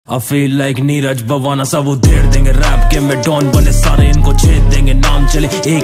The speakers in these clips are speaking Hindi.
I feel like Neeraj Bawana सब उधेड़ देंगे रैप के में डॉन बने सारे इनको छेद देंगे नाम चले एक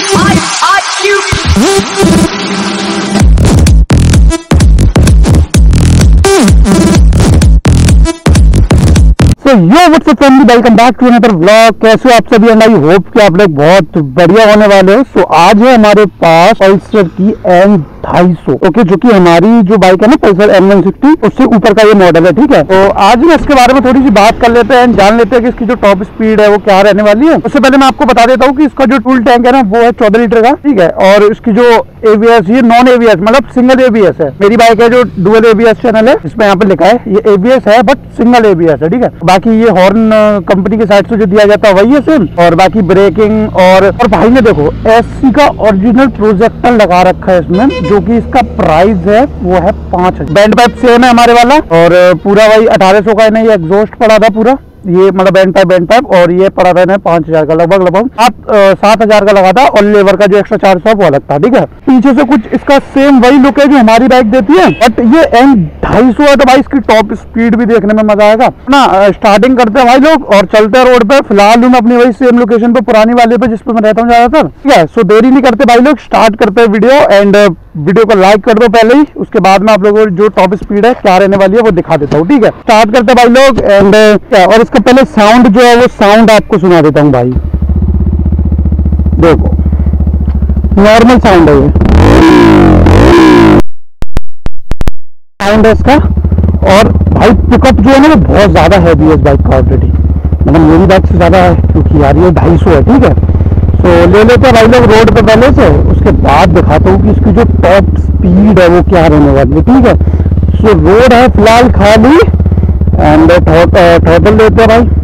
yo what's up family, welcome back to another vlog. कैसे हो आप सभी? एंड आई होप कि आप लोग बहुत बढ़िया होने वाले हो। सो आज है हमारे पास पल्सर की M250, ओके, जो कि हमारी जो बाइक है ना पल्सर M160, उससे ऊपर का ये मॉडल है, ठीक है। तो आज मैं इसके बारे में थोड़ी सी बात कर लेते हैं, जान लेते हैं कि इसकी जो टॉप स्पीड है वो क्या रहने वाली है। उससे पहले मैं आपको बता देता हूँ कि इसका जो टूल टैंक है ना वो है 14 लीटर का, ठीक है। और इसकी जो ABS, ये नॉन ABS मतलब सिंगल ABS है। मेरी बाइक है जो डुअल ABS चैनल है, इसमें यहाँ पे लिखा है ये ABS है बट सिंगल ABS है, ठीक है। बाकी ये हॉर्न कंपनी के साइड से जो दिया जाता है वही है सेम। और बाकी ब्रेकिंग और भाई ने देखो SC का ओरिजिनल प्रोजेक्टर लगा रखा है इसमें, जो कि इसका प्राइस है वो है 5,000। बैंड पाइप सेम है हमारे वाला, और पूरा वही 1800 का है। ये एग्जॉस्ट पड़ा था पूरा, ये मतलब बैंड पाइप, और ये पड़ा था ना 5,000 का, लगभग 7,000 का लगा था। और लेबर का जो एक्स्ट्रा 400 वो अलग था, ठीक है। पीछे से कुछ इसका सेम वही लुक है जो हमारी बाइक देती है, बट ये M250 है तो भाई इसकी टॉप स्पीड भी देखने में मजा आएगा ना। स्टार्टिंग करते हैं भाई लोग और चलते हैं रोड पे। फिलहाल मैं अपनी वही सेम लोकेशन पे, पुरानी वाले पे जिसपे मैं रहता हूँ ज्यादातर, ठीक है। सो देरी नहीं करते भाई लोग, स्टार्ट करते हैं वीडियो। एंड वीडियो को लाइक कर दो पहले ही, उसके बाद में आप लोगों को जो टॉप स्पीड है क्या रहने वाली है वो दिखा देता हूँ, ठीक है। स्टार्ट करते हैं भाई लोग। एंड और इसका पहले साउंड जो है वो साउंड आपको सुना देता हूँ भाई। देखो नॉर्मल साउंड है, ये साउंड है इसका। और भाई पिकअप जो है ना वो बहुत ज्यादा है इस बाइक का ऑलरेडी, मतलब मेरी बाइक से ज्यादा है, क्योंकि यार ये 250 है, ठीक है। तो ले लेते हैं भाई लोग रोड पे पहले से, उसके बाद दिखाता हूँ कि इसकी जो टॉप स्पीड है वो क्या रहने वाली है, ठीक है। सो रोड है फिलहाल खाली, एंड थ्रॉटल देते हैं भाई।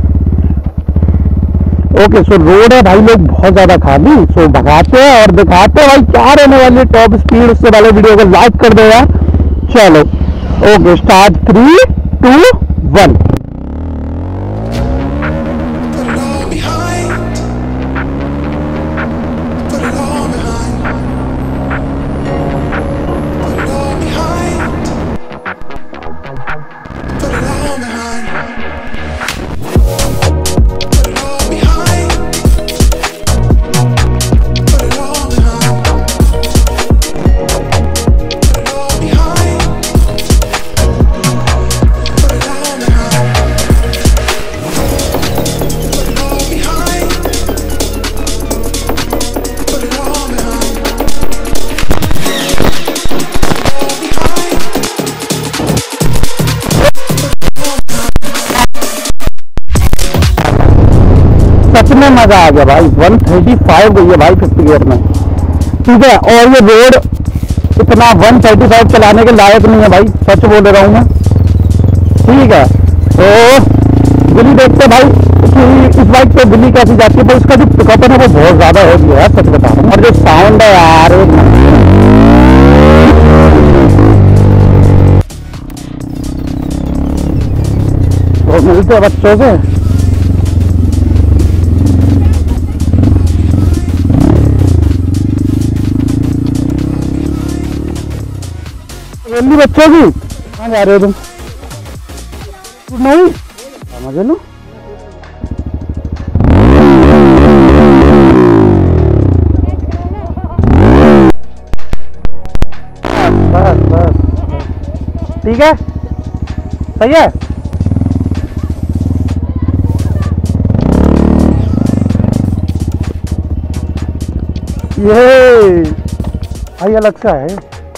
ओके, सो रोड है भाई लोग बहुत ज्यादा खाली। सो भगाते हैं और दिखाते हैं भाई क्या रहने वाली है टॉप स्पीड। उससे पहले वीडियो को लाइक कर दो यार। चलो ओके, स्टार्ट 3, 2, 1। सच में मजा आ गया भाई। 135 गई है भाई 50 गियर में, ठीक है। और ये रोड इतना 135 चलाने के लायक नहीं है भाई, सच बोल रहा हूँ मैं, ठीक है। तो बिली देखते भाई कि इस बाइक पे बिली कैसी जाती है, पर इसका जो पिकअप है ना वो बहुत ज्यादा है यार, सच बता रहा हूँ। और जो साउंड है यार, तो मिलते हैं बच्चों से। बच्चों की कहाँ जा रहे हो तुम? नहीं समझ लो। बस बस ठीक है, सही है। ये भाई अलग सा है।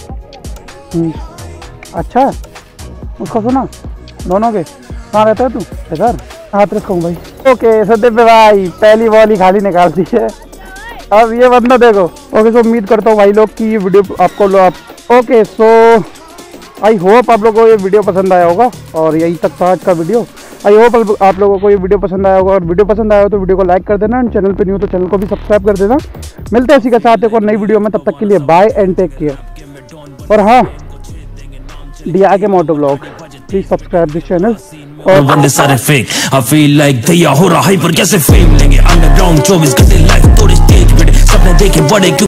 अच्छा, उसको सुना दोनों के। कहाँ रहता है तू? इधर हाथ रखूँ भाई। ओके सदीप भाई पहली बॉल ही खाली निकाल दी है। अब ये बंदा देखो। ओके, सो उम्मीद करता हूँ भाई लोग कि ये वीडियो आपको ओके, सो आई होप आप लोगों को ये वीडियो पसंद आया होगा। और यही तक था आज का वीडियो। आई होप आप लोगों को ये वीडियो पसंद आया होगा। और वीडियो पसंद आया हो तो वीडियो को लाइक कर देना, एंड चैनल पे न्यू तो चैनल को भी सब्सक्राइब कर देना। मिलते हैं इसी के साथ एक और नई वीडियो में, तब तक के लिए बाय एंड टेक केयर। और हाँ, DI के moto blog, please subscribe this channel. और बंदे सारे फेक, आई फील लाइक दैया हो रहा है पर कैसे फेम लेंगे अंडरग्राउंड 24 घंटे लाइफ तोड़े स्टेज पे सपने देखे बड़े।